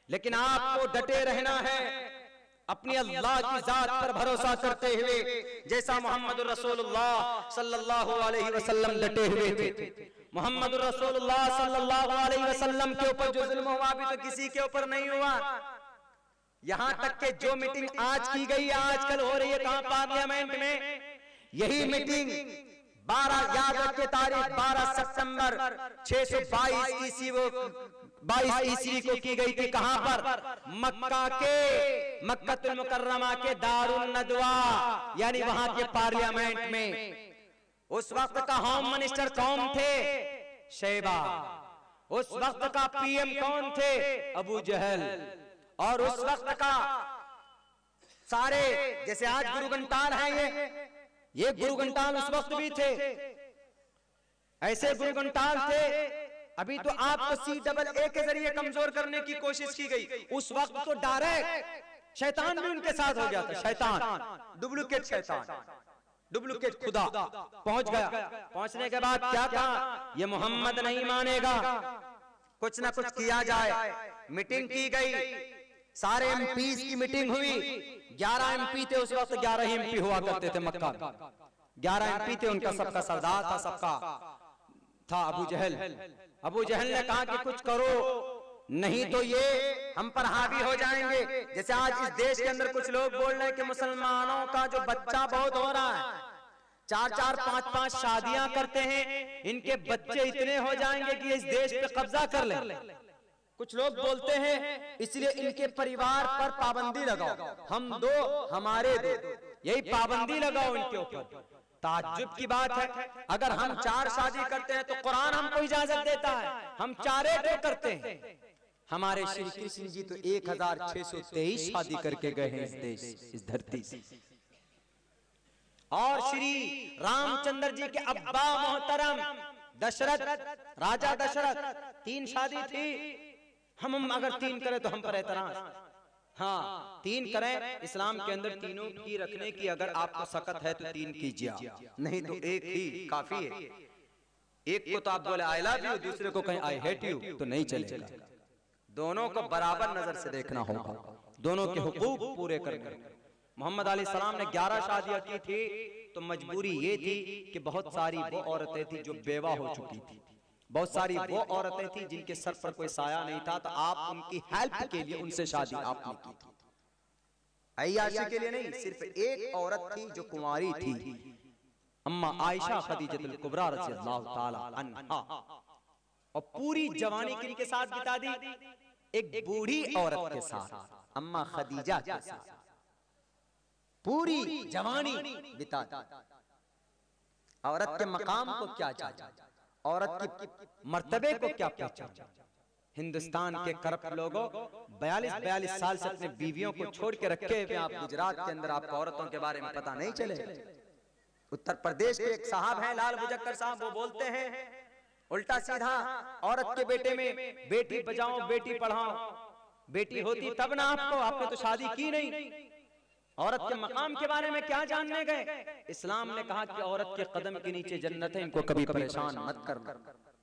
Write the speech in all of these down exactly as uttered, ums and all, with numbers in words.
लेकिन आपको डटे रहना है अपनी अल्लाह की जात पर भरोसा करते हुए, जैसा मोहम्मद रसूलुल्लाह सल्लल्लाहु अलैहि वसल्लम डटे हुए थे। मोहम्मद रसूलुल्लाह सल्लल्लाहु अलैहि वसल्लम के ऊपर जो जुल्म हुआ भी तो किसी के ऊपर नहीं हुआ। यहां तक के जो मीटिंग आज की गई है, आजकल हो रही है कहां, पार्लियामेंट में, यही मीटिंग बारह याद रखे तारीख बारह सितंबर छह सौ बाईस ईस्वी वो बाईस ईस्वी को की गई थी। कहां पर? मक्का के मक्कतुल मुकर्रमा के दारुल नदवा, यानी वहां के पार्लियामेंट में। उस वक्त का होम मिनिस्टर कौन थे? शैबा। उस वक्त का पीएम कौन थे? अबू जहल। और उस वक्त का सारे, जैसे आज गुरु घंटाल हैं, ये ये गुरु घंटाल उस वक्त भी थे, ऐसे गुरु घंटाल थे। अभी तो आपको सी डबल ए के जरिए कमजोर करने की कोशिश की गई, उस वक्त तो डायरेक्ट शैतान भी उनके साथ हो गया था। शैतान, डुप्लीकेट शैतान, डुप्लीकेट खुदा पहुंच गया। पहुंचने के बाद क्या कहा? ये मोहम्मद नहीं मानेगा, कुछ ना कुछ किया जाए। मीटिंग की गई, सारे एमपी की मीटिंग हुई। ग्यारह एमपी थे उस वक्त, ग्यारह ही एमपी हुआ करते थे मक्का में। ग्यारह एमपी थे, उनका सबका सरदार था, सबका था अबू जहल। अबू जहल ने कहा कि कुछ करो, नहीं तो ये हम पर हावी हो जाएंगे। जैसे आज इस देश के अंदर कुछ लोग बोल रहे हैं कि मुसलमानों का जो बच्चा बहुत हो रहा है, चार चार पांच पांच शादियां करते हैं, इनके बच्चे इतने हो जाएंगे कि इस देश पे कब्जा कर लें। कुछ लोग बोलते हैं इसलिए इनके परिवार पर पाबंदी लगाओ, हम दो हमारे दो, यही पाबंदी लगाओ इनके ऊपर। ताज्जुब की बात है, अगर हम चार शादी करते हैं तो कुरान हमको इजाजत देता है, हम चारे दो करते हैं। हमारे श्री कृष्ण जी तो एक हजार छह सौ तेईस शादी करके गए हैं इस देश, इस धरती से। और श्री रामचंद्र जी के अब्बा मोहतरम दशरथ, राजा दशरथ, तीन शादी थी। हम अगर तीन करें तो हम पर एतराज, हाँ तीन करें। इस्लाम के अंदर तीनों की रखने की अगर आपको सकत है तो तीन कीजिए, नहीं तो एक ही काफी है। एक को तो आप बोले आई लव यू, दूसरे को कहें आई हेट यू, तो नहीं चलेगा। दोनों को बराबर नजर से देखना होगा, दोनों के हुकूक पूरे करने। मोहम्मद अलैहि सलाम ने ग्यारह शादियां की थी, तो मजबूरी ये थी कि बहुत सारी वो औरतें थी जो बेवा हो चुकी थी, बहुत सारी वो औरतें थी जिनके सर पर कोई साया नहीं था, तो आप उनकी हेल्प के लिए उनसे शादी आपने की थी। अय्याशी के लिए नहीं, सिर्फ एक औरत थी जो कुंवारी थी, अम्मा आयशा खदीजतुल कुबरा रज़ियल्लाहु ताला अन्हा, और पूरी जवानी किनके साथ बिता दी? एक बूढ़ी औरत के साथ, अम्मा खदीजा के साथ पूरी जवानी बिता दी। औरत के मकाम को क्या जाना, औरत की मर्तबे को क्या पहचान। हिंदुस्तान के करप्ट लोगों बयालीस बयालीस साल से अपने बीवियों को छोड़ के रखे हुए, आप गुजरात के अंदर आपको औरतों के बारे में पता नहीं चले। उत्तर प्रदेश के एक साहब हैं लाल बुजक्कर साहब, वो बोलते हैं उल्टा सीधा, औरत के बेटे में बेटी बचाओ बेटी पढ़ाओ। बेटी होती तब ना आपको, आपने तो शादी की नहीं। औरत के मकाम के बारे में क्या जानने गए? इस्लाम ने कहा कि औरत के कदम के नीचे जन्नत है, इनको कभी परेशान मत करना।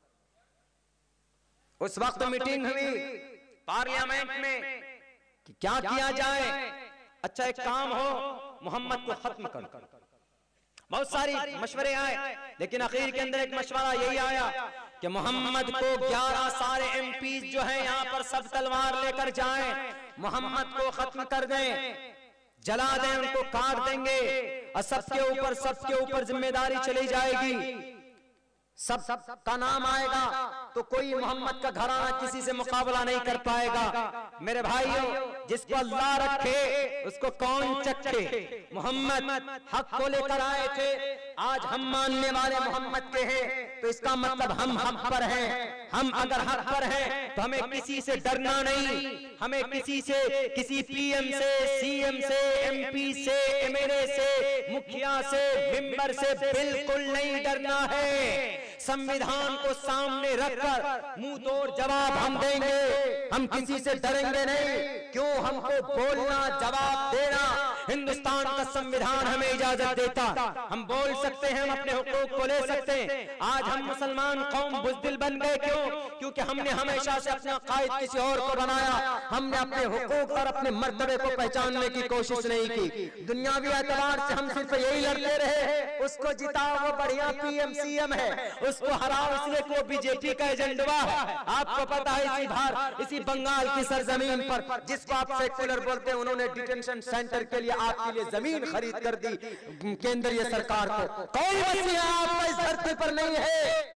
उस वक्त मीटिंग हुई पार्लियामेंट में कि क्या किया जाए। अच्छा एक काम हो, मोहम्मद को खत्म कर। बहुत सारी मशवरे आए, लेकिन आखिर के अंदर एक मशवरा यही आया कि मोहम्मद को ग्यारह सारे एमपी जो है यहाँ पर सब तलवार लेकर जाएं, मोहम्मद को खत्म कर दें, जला दें, उनको काट देंगे, और सबके ऊपर सबके ऊपर जिम्मेदारी चली जाएगी। सब सब का नाम आएगा तो कोई मोहम्मद का घराना किसी से मुकाबला नहीं कर पाएगा। मेरे भाइयों, जिसको अल्लाह रखे उसको कौन चखे। मोहम्मद हक को लेकर आए थे, आज हम मानने वाले मोहम्मद के हैं, तो इसका मतलब हम हक पर हैं। हम अगर हक पर हैं तो हमें किसी से डरना नहीं, हमें किसी से, किसी पीएम से, सीएम से, एमपी से, एमएलए से, मुखिया से, मेंबर से बिल्कुल नहीं डरना है। संविधान को सामने रखकर मुंह तोड़ जवाब हम देंगे, हम किसी से डरेंगे नहीं। क्यों हमको बोलना, जवाब देना हिंदुस्तान का संविधान हमें इजाजत देता। हम बोल सकते हैं, हम अपने हुकूक को ले सकते हैं। आज हम मुसलमान कौम बुज़दिल बन गए, क्यों? क्योंकि हमने हमेशा से अपना कायद किसी और को बनाया, हमने अपने हुकूक और अपने मर्तबे को पहचानने की कोशिश नहीं की। दुनियावी एतबार से हम सिर्फ यही लड़ते रहे, उसको जिताओ वो बढ़िया पीएम सीएम है, उसको हराओ इसलिए को बीजेपी का एजेंडा है। आपको पता है इसी बार इसी बंगाल की सरजमीन पर जिसको आप सेक्युलर बोलते हैं, उन्होंने डिटेंशन सेंटर के लिए आपके लिए जमीन खरीद कर दी केंद्रीय सरकार को। कोई वसीयत आप इस धरती पर नहीं है।